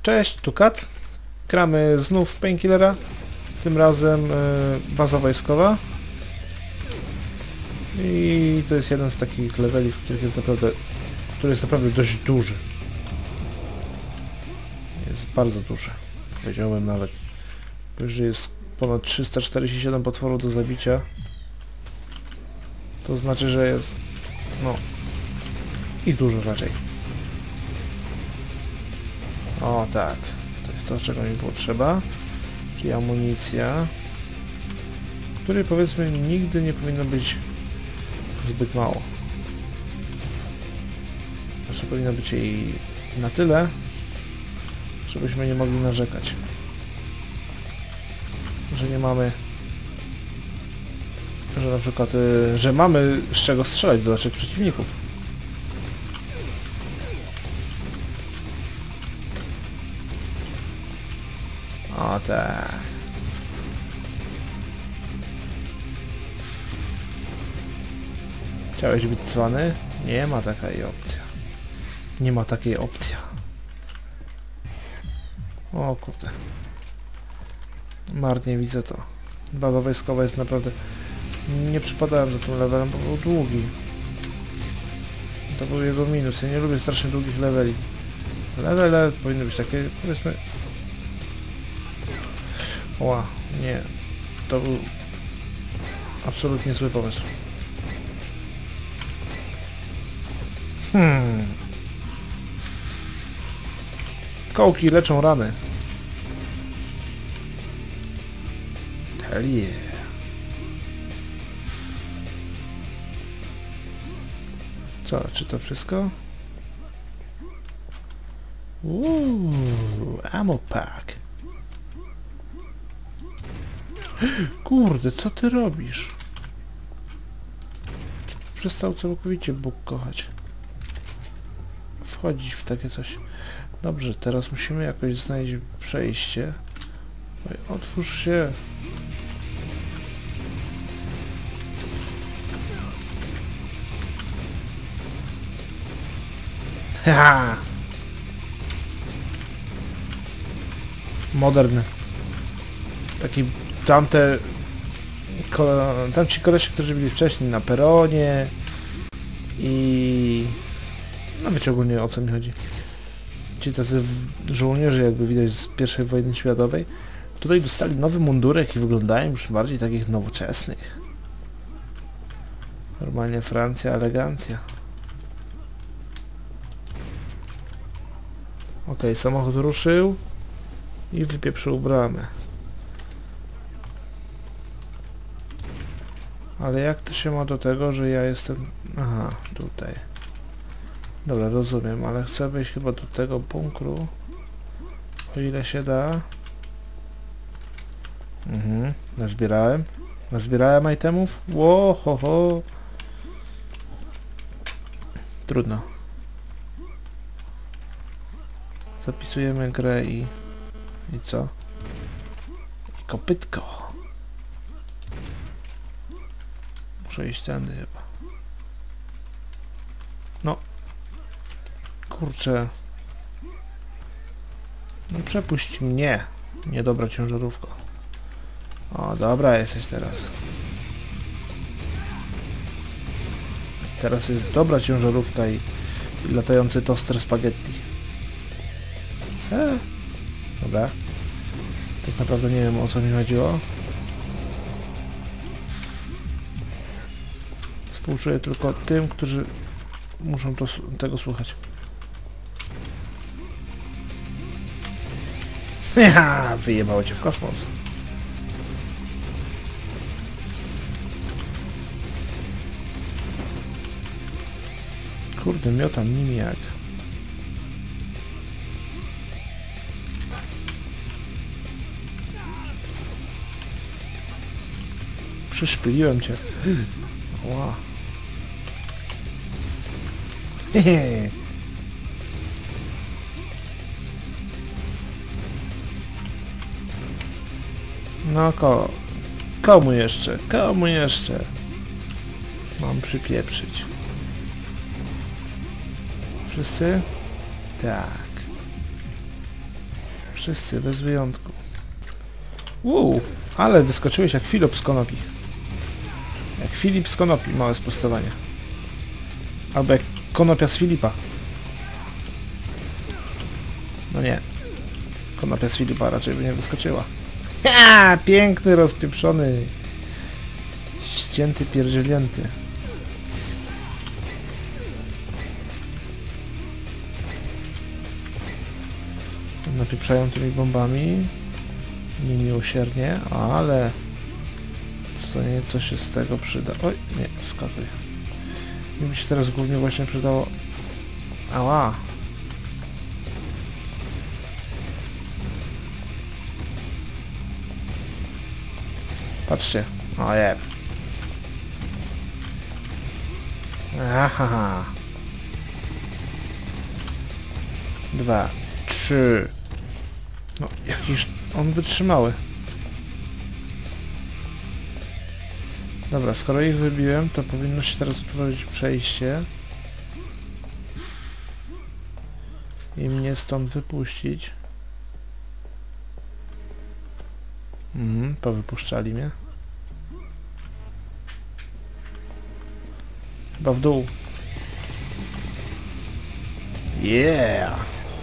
Cześć, tu Kat. Gramy znów Painkillera. Tym razem baza wojskowa. I to jest jeden z takich leveli, który jest naprawdę dość duży. Jest bardzo duży. Powiedziałbym nawet. Bo że jest ponad 347 potworów do zabicia. To znaczy, że jest... no... i dużo raczej. O tak. To jest to, czego mi było trzeba. Czyli amunicja. Której powiedzmy nigdy nie powinno być zbyt mało. Znaczy powinno być jej na tyle, żebyśmy nie mogli narzekać. Że nie mamy... że na przykład... że mamy z czego strzelać do naszych przeciwników. O tak. Chciałeś być cwany? Nie ma takiej opcji. Nie ma takiej opcji. O kurde. Marnie widzę to. Baza wojskowa jest naprawdę... nie przypadałem za tym levelem, bo był długi. To był jego minus. Ja nie lubię strasznie długich leveli. Levele powinny być takie, powiedzmy... Ła, nie. To był absolutnie zły pomysł. Kołki leczą rany. Hell yeah. Co, czy to wszystko? Ammo pack. Kurde, co ty robisz? Przestał całkowicie Bóg kochać. Wchodzić w takie coś. Dobrze, teraz musimy jakoś znaleźć przejście. Oj, otwórz się. Haha! Modern. Taki tamci kolesie, którzy byli wcześniej na peronie i no wiecie ogólnie o co mi chodzi. Ci tacy żołnierze, jakby widać z I wojny światowej, tutaj dostali nowy mundurek i wyglądają już bardziej takich nowoczesnych. Normalnie Francja, elegancja. Okej, samochód ruszył i wypieprzył bramę. Ale jak to się ma do tego, że ja jestem... aha, tutaj. Dobra, rozumiem, ale chcę wejść chyba do tego bunkru. O ile się da. Nazbierałem. Nazbierałem itemów. Ło, ho, ho. Trudno. Zapisujemy grę i co? I kopytko. Muszę iść tędy chyba. No. Kurczę. No przepuść mnie. Niedobra ciężarówka. O, dobra jesteś teraz. Teraz jest dobra ciężarówka i latający toster spaghetti. Dobra. Tak naprawdę nie wiem, o co mi chodziło. Współczuję tylko tym, którzy muszą tego słuchać. Haha, wyjebało cię w kosmos. Kurde, miotam nimi jak. Przyszpiliłem cię. Ła. Hehe. No komu jeszcze? Komu jeszcze? Mam przypieprzyć. Wszyscy? Tak. Wszyscy, bez wyjątku. Ale wyskoczyłeś jak Filip z konopi. Jak Filip z konopi, małe sprostowanie. Albo jak konopia z Filipa. No nie. Konopia z Filipa raczej by nie wyskoczyła. Ha! Piękny, rozpieprzony. Ścięty, pierdzielnięty. Napieprzają tymi bombami. Niemiłosiernie, ale co nieco się z tego przyda. Oj, nie, skakuj. Mi by się teraz głównie właśnie przydało... Ała! Patrzcie. O jeb. Aha. 2, 3. No, jakiś on wytrzymały. Dobra, skoro ich wybiłem, to powinno się teraz otworzyć przejście. I mnie stąd wypuścić. Powypuszczali mnie. Chyba w dół. Yeah!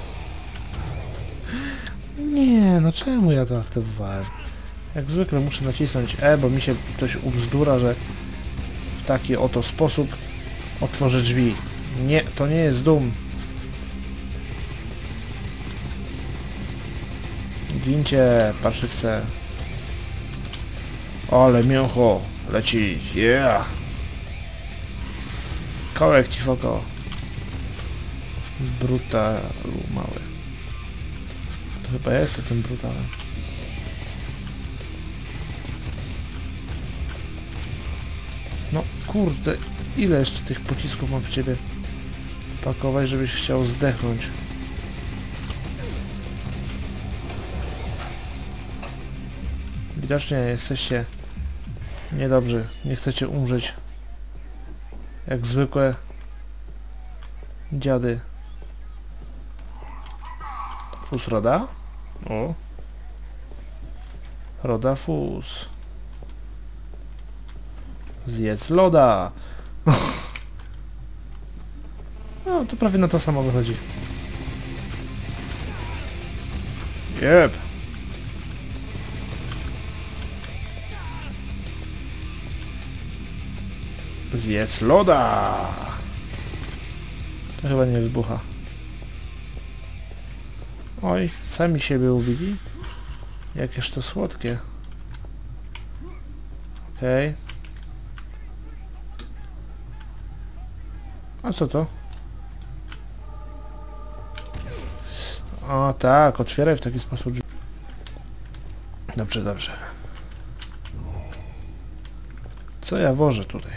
Nie, no czemu ja to aktywowałem? Jak zwykle muszę nacisnąć E, bo mi się ktoś ubzdura, że w taki oto sposób otworzę drzwi. Nie, to nie jest Doom. Gincie, parszywce. Ale mięcho leci, yeah! Kołek ci w oko. Brutalu mały. To chyba ja jestem tym brutalem. No kurde, ile jeszcze tych pocisków mam w ciebie pakować, żebyś chciał zdechnąć? Widocznie jesteście niedobrzy, nie chcecie umrzeć jak zwykłe dziady. Fus Roda? O. Roda Fus. Zjedz loda. No, to prawie na to samo wychodzi. Jep. Zjedz loda. To chyba nie wybucha. Oj, sami siebie ubili. Jakież to słodkie. Okej. A co to? O tak, otwieraj w taki sposób. Dobrze, dobrze. Co ja wożę tutaj?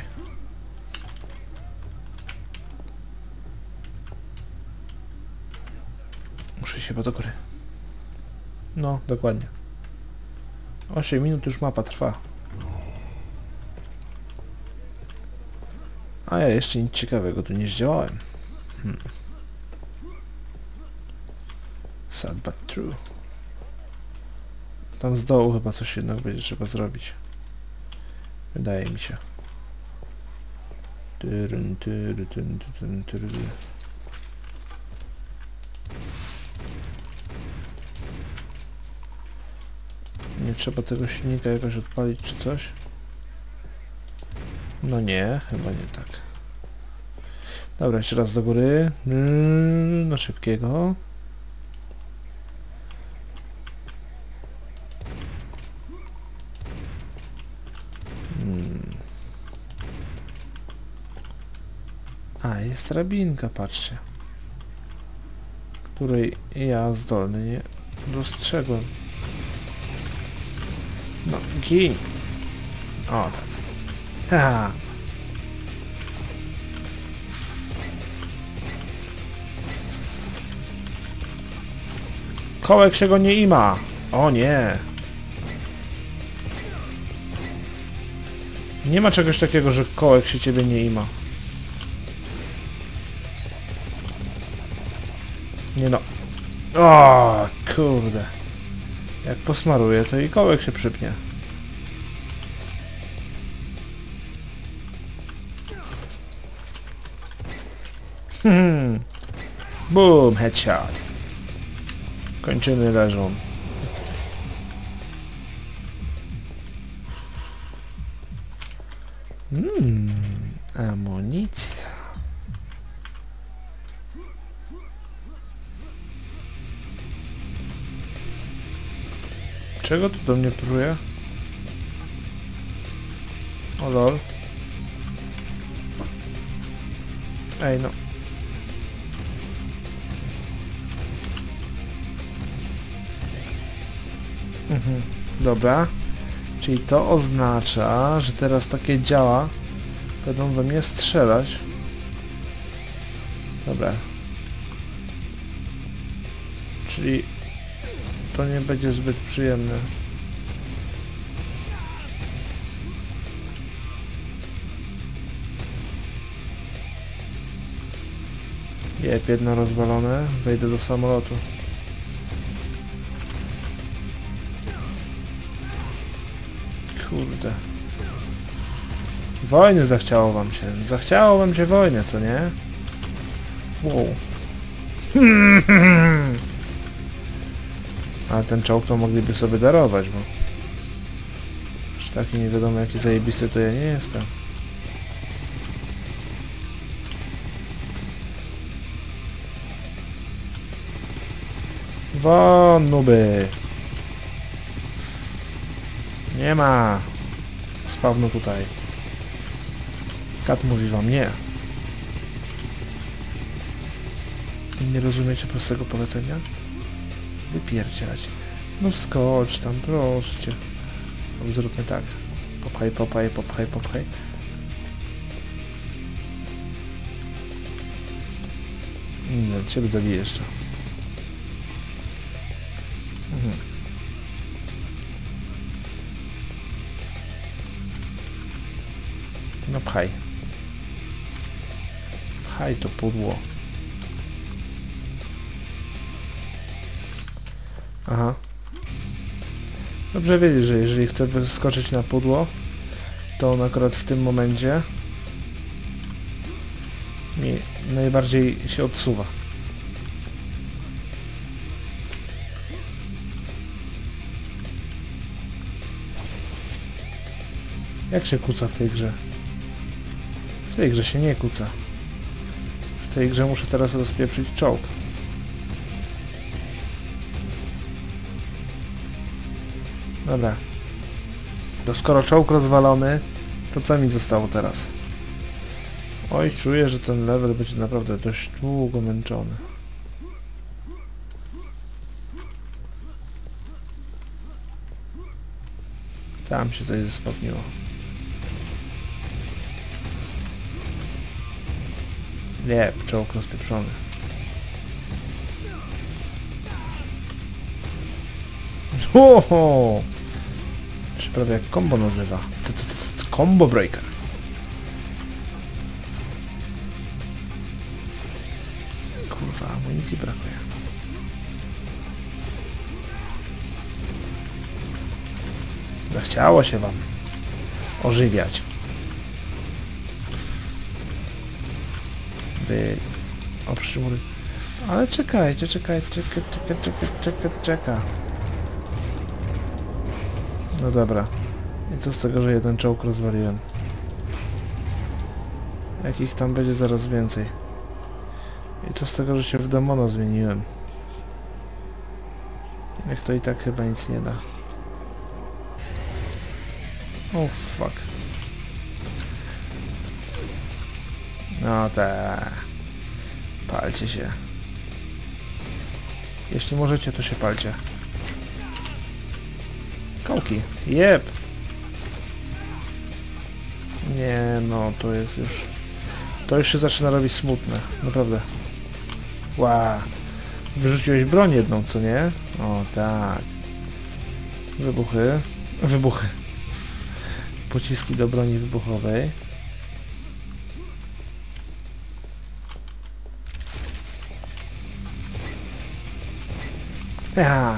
Muszę się chyba do góry. No, dokładnie. 8 minut już mapa trwa. A ja jeszcze nic ciekawego tu nie zdziałałem. Sad but true. Tam z dołu chyba coś jednak będzie trzeba zrobić. Wydaje mi się. Nie trzeba tego silnika jakoś odpalić czy coś? No nie, chyba nie tak. Dobra, jeszcze raz do góry. Na szybkiego. A, jest drabinka, patrzcie. Której ja zdolny nie dostrzegłem. No, gin. O, tak. Haha. Kołek się go nie ima. O nie. Nie ma czegoś takiego, że kołek się ciebie nie ima. Nie no. O, kurde. Jak posmaruję, to i kołek się przypnie. Boom, headshot. Kończyny leżą. Amunicja. Czego tu do mnie próbuje? O lol. Ej no. Dobra. Czyli to oznacza, że teraz takie działa będą we mnie strzelać. Dobra. Czyli to nie będzie zbyt przyjemne. Jep, jedno rozwalone. Wejdę do samolotu. Kurde. Wojny zachciało wam się. Zachciało wam się wojny, co nie? Wow. Ale ten czołg to mogliby sobie darować, bo... Już taki nie wiadomo jaki zajebisty to ja nie jestem. Won, nuby! Nie ma! Spawno tutaj. Kat mówi wam nie. Nie rozumiecie prostego polecenia? Wypierdzielać. No wskocz tam, proszę cię. Zróbmy tak. Popchaj, popchaj, popchaj, popchaj. Nie, ciebie zabiję jeszcze. No pchaj. Pchaj to pudło. Aha. Dobrze wiedzieć, że jeżeli chcę wyskoczyć na pudło, to on akurat w tym momencie mi najbardziej się odsuwa. Jak się kuca w tej grze? W tej grze się nie kuca. W tej grze muszę teraz rozpieprzyć czołg. Dobra. To skoro czołg rozwalony, to co mi zostało teraz? Oj, czuję, że ten level będzie naprawdę dość długo męczony. Tam się coś zespawniło. Nie, czołg rozpieprzony. Oho! Się prawie jak combo nazywa. Combo breaker. Kurwa, amunicji brakuje. Zachciało się wam ożywiać. Wy... Obszczur. Ale czekajcie, czeka. No dobra. I co z tego, że jeden czołg rozwaliłem? Jakich tam będzie zaraz więcej? I co z tego, że się w demono zmieniłem? Jak to i tak chyba nic nie da. Oh fuck. No tak. Palcie się. Jeśli możecie, to się palcie. Kołki. Jep. Nie, no to jest już... To już się zaczyna robić smutne. Naprawdę. Wow. Wyrzuciłeś broń jedną, co nie? O, tak. Wybuchy. Wybuchy. Pociski do broni wybuchowej. Ja.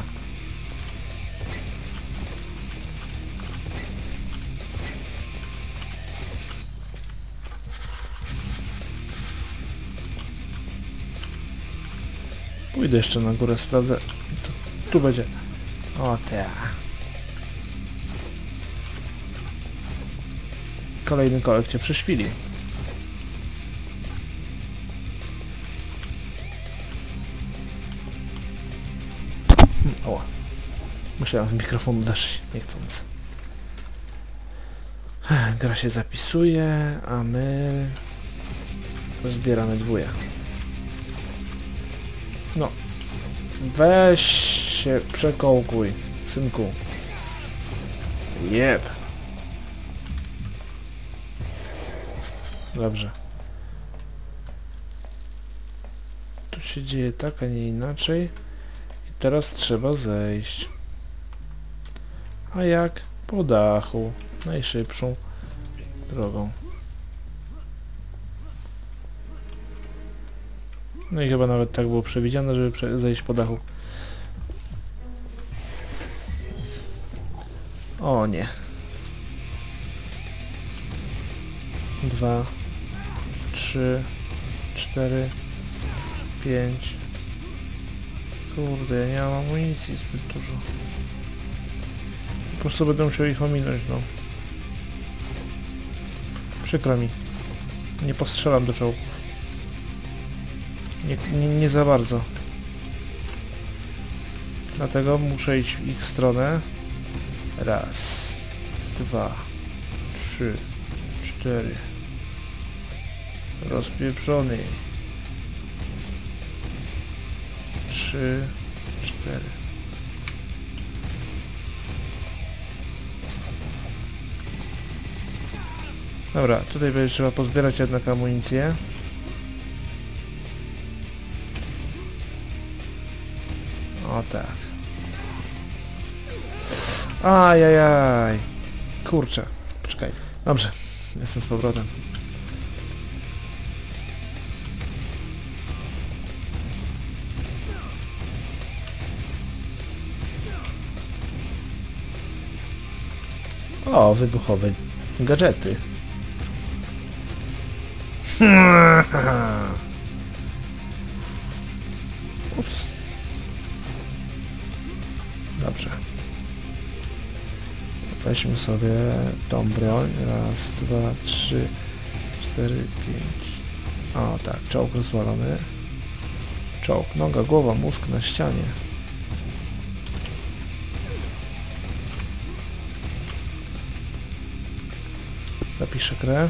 Pójdę jeszcze na górę, sprawdzę, co tu będzie. O, te. Kolejny kolek cię przyszpili. O, musiałem w mikrofon uderzyć, niechcąc. Gra się zapisuje, a my zbieramy dwóje. No, weź się przekołkuj, synku. Jeb. Dobrze. Tu się dzieje tak, a nie inaczej. I teraz trzeba zejść. A jak? Po dachu. Najszybszą drogą. No i chyba nawet tak było przewidziane, żeby zejść po dachu. O nie. 2, 3, 4, 5. Kurde, ja nie mam amunicji zbyt dużo. Po prostu będę musiał ich ominąć, no. Przykro mi. Nie postrzelam do czołgów. Nie za bardzo. Dlatego muszę iść w ich stronę. Raz, 2, 3, 4. Rozpieprzony. 3, 4. Dobra, tutaj będzie trzeba pozbierać jednak amunicję. O tak. Ajajaj. Kurczę. Poczekaj. Dobrze. Jestem z powrotem. O, wybuchowe gadżety. Ups. Dobrze. Weźmy sobie tą broń. Raz, 2, 3, 4, 5. O tak, czołg rozwalony. Czołg, noga, głowa, mózg na ścianie. Zapiszę grę.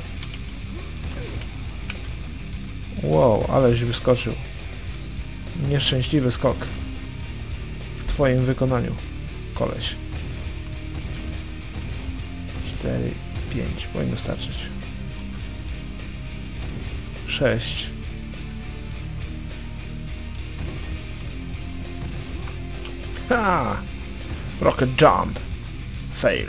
Wow, aleś wyskoczył. Nieszczęśliwy skok. W twoim wykonaniu, koleś. 4, 5, powinno starczyć. 6. Ha! Rocket jump. Fail.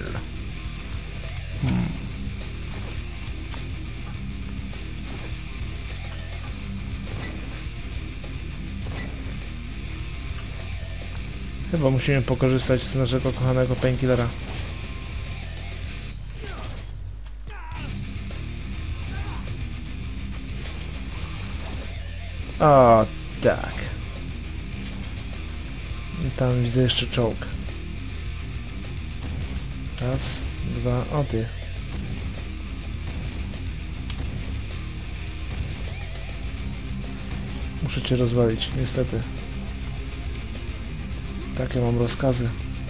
Chyba musimy pokorzystać z naszego kochanego painkillera. O, tak. I tam widzę jeszcze czołg. Raz, 2, o ty. Muszę cię rozwalić, niestety. Takie mam rozkazy.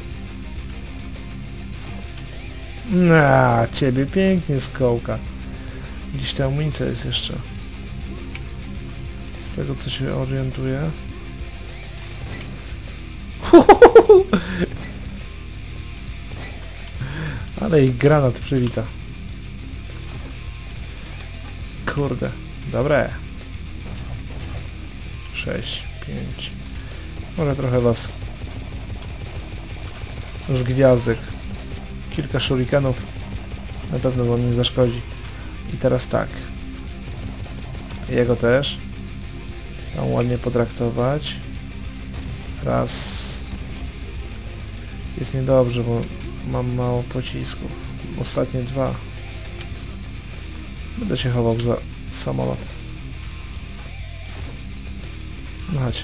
Ciebie pięknie skołka. Gdzieś ta amunicja jest jeszcze. Z tego co się orientuję. Ale ich granat przywita. Kurde. Dobre. 6, 5. Może trochę was z gwiazdek. Kilka shurikenów na pewno wam nie zaszkodzi. I teraz tak. Jego też. Tam ładnie potraktować. Raz, Jest niedobrze, bo mam mało pocisków. Ostatnie 2. Będę się chował za samolot. No chodź.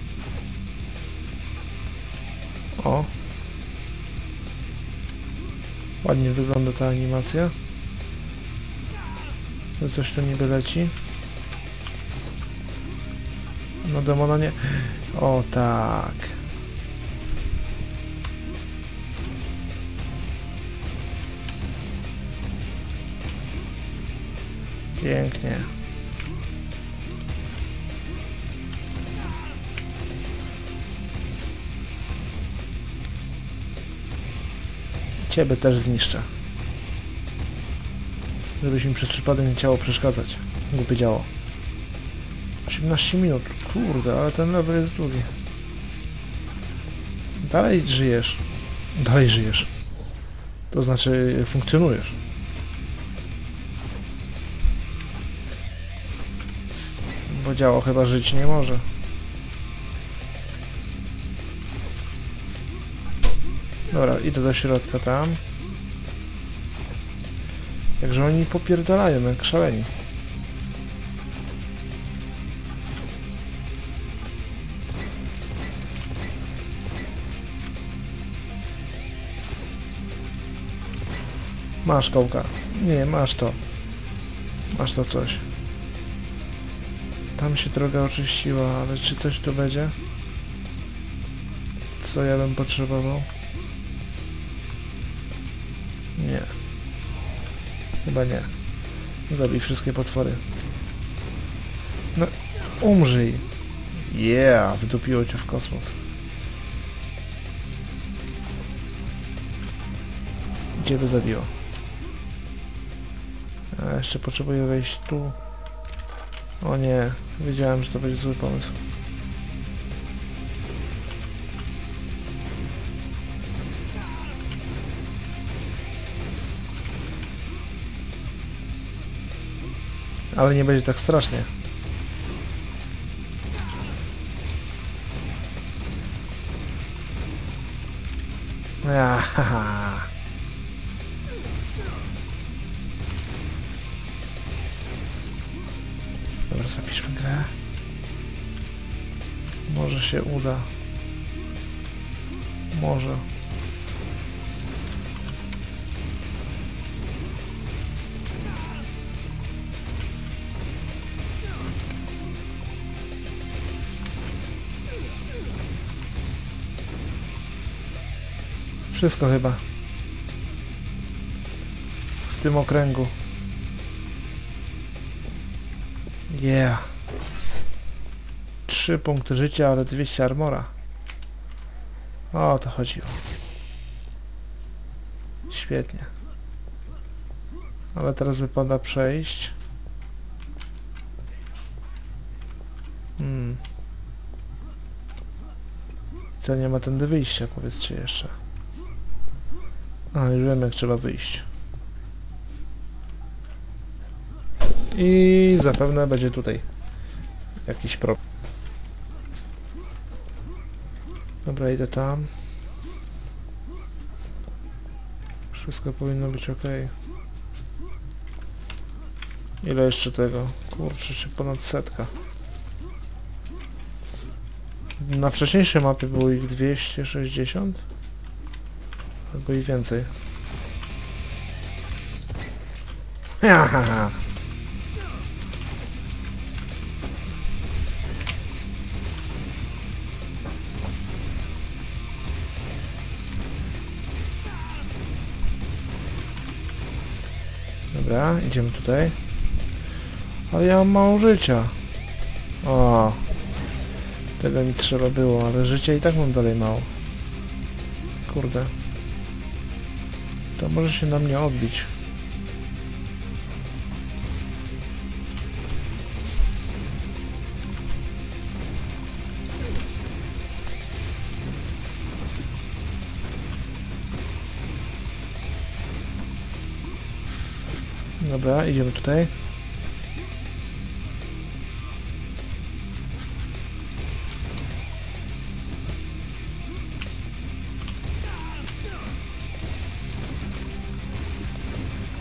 O. Ładnie wygląda ta animacja. Coś tu niby leci. No demona nie... O tak. Pięknie. Ciebie też zniszczę. Żebyś mi przez przypadek nie chciało przeszkadzać. Głupie działo. 18 minut. Kurde, ale ten level jest długi. Dalej żyjesz. Dalej żyjesz. To znaczy funkcjonujesz. Bo działo chyba żyć nie może. Dobra, idę do środka tam. Jakże oni popierdalają jak szaleni. Masz kołka. Nie, masz to. Masz to coś. Tam się droga oczyściła, ale czy coś tu będzie? Co ja bym potrzebował? Nie. Chyba nie. Zabij wszystkie potwory. No, umrzyj. Yeah, wdupiło cię w kosmos. Gdzie by zabiło? A jeszcze potrzebuję wejść tu. O nie, wiedziałem, że to będzie zły pomysł. Ale nie będzie tak strasznie. Haha. Dobra, zapiszmy grę. Może się uda. Może. Wszystko chyba. W tym okręgu. Yeah. 3 punkty życia, ale 200 armora. O to chodziło. Świetnie. Ale teraz wypada przejść. Co, nie ma tędy wyjścia, powiedzcie jeszcze. A, już wiem jak trzeba wyjść. I zapewne będzie tutaj jakiś problem. Dobra, idę tam. Wszystko powinno być ok. Ile jeszcze tego? Kurczę, się ponad 100. Na wcześniejszej mapie było ich 260? Albo i więcej. Hahaha. Dobra, idziemy tutaj. Ale ja mam mało życia. O, tego mi trzeba było, ale życia i tak mam dalej mało. Kurde. To może się na mnie odbić. Dobra, idziemy tutaj.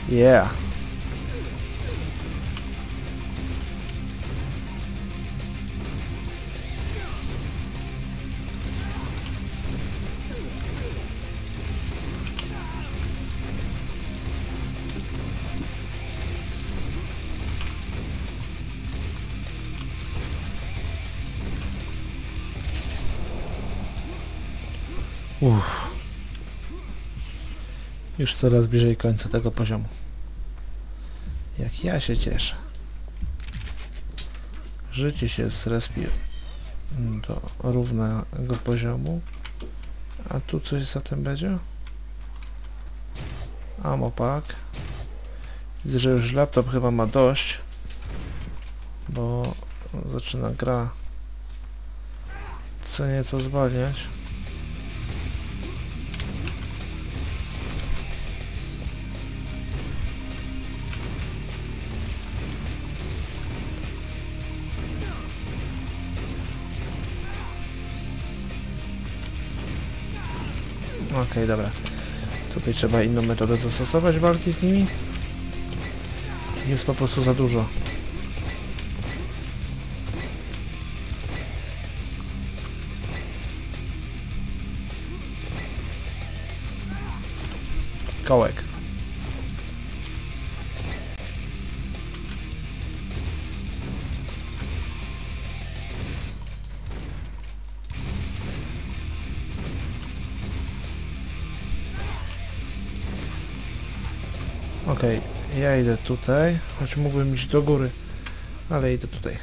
Yeah. Już coraz bliżej końca tego poziomu. Jak ja się cieszę. Życie się zrespi do równego poziomu. A tu coś za tym będzie? Ammo pack. Widzę, że już laptop chyba ma dość. Bo zaczyna gra co nieco zwalniać. Okej, dobra. Tutaj trzeba inną metodę zastosować walki z nimi. Jest po prostu za dużo. Kołek. Okej, ja idę tutaj, choć mógłbym iść do góry, ale idę tutaj.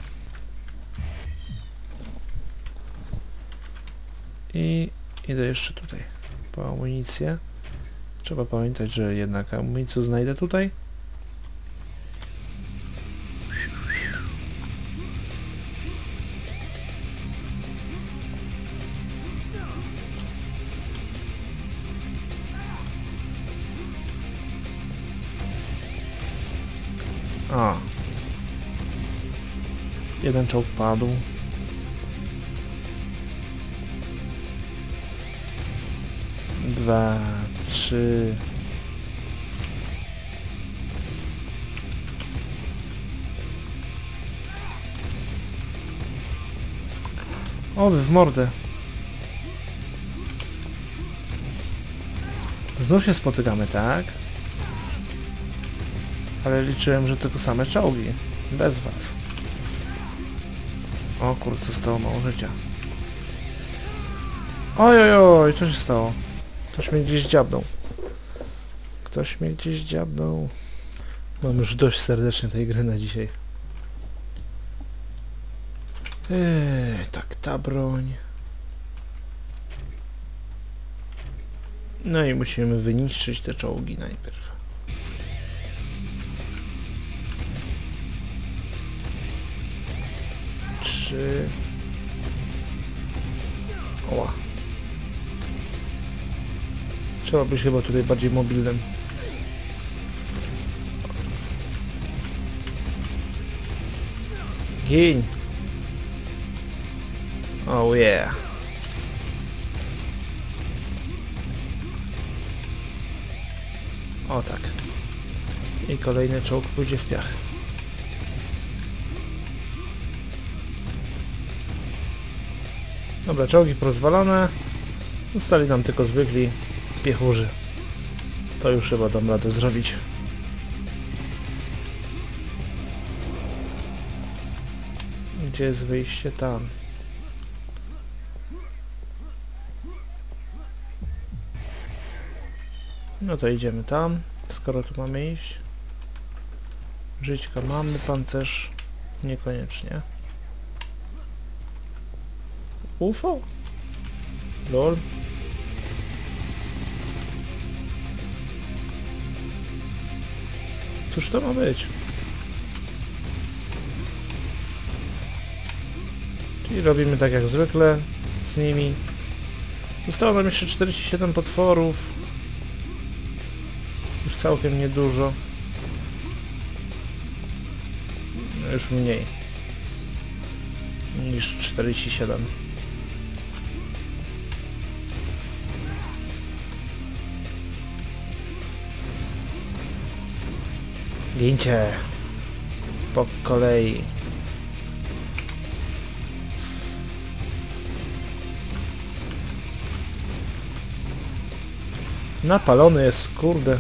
I idę jeszcze tutaj, po amunicję. Trzeba pamiętać, że jednak amunicję znajdę tutaj. A. Jeden czołg padł. Dwa, trzy. O, wy w mordę. Znów się spotykamy, tak? Ale liczyłem, że tylko same czołgi. Bez was. O kurde, zostało mało życia. Ojojoj, co się stało? Ktoś mnie gdzieś dziabnął. Ktoś mnie gdzieś dziabnął. Mam już dość serdecznie tej gry na dzisiaj. Tak, ta broń. No i musimy wyniszczyć te czołgi najpierw. Oła. Trzeba być chyba tutaj bardziej mobilnym. Gin! Oh yeah! O tak. I kolejny czołg pójdzie w piach. Dobra, czołgi porozwalone. Zostali nam tylko zwykli piechurzy. To już chyba dam radę zrobić. Gdzie jest wyjście? Tam. No to idziemy tam, skoro tu mamy iść. Żyćka mamy, pancerz niekoniecznie. UFO? Lol. Cóż to ma być? Czyli robimy tak jak zwykle z nimi. Zostało nam jeszcze 47 potworów. Już całkiem niedużo. No już mniej niż 47. Gincie. Po kolei. Napalony jest, kurde.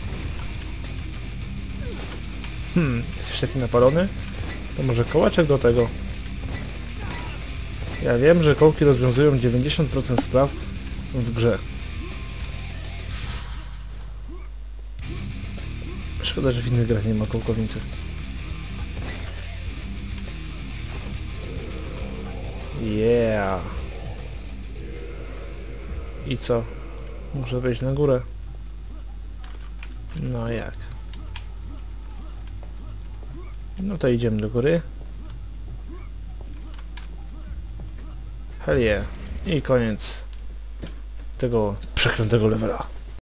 Jesteś taki napalony? To może kołaczek do tego? Ja wiem, że kołki rozwiązują 90% spraw w grze. Szkoda, że w innych grach nie ma kołkownicy. Yeah. I co? Muszę wejść na górę. No jak? No to idziemy do góry. Hell yeah. I koniec tego przeklętego levela.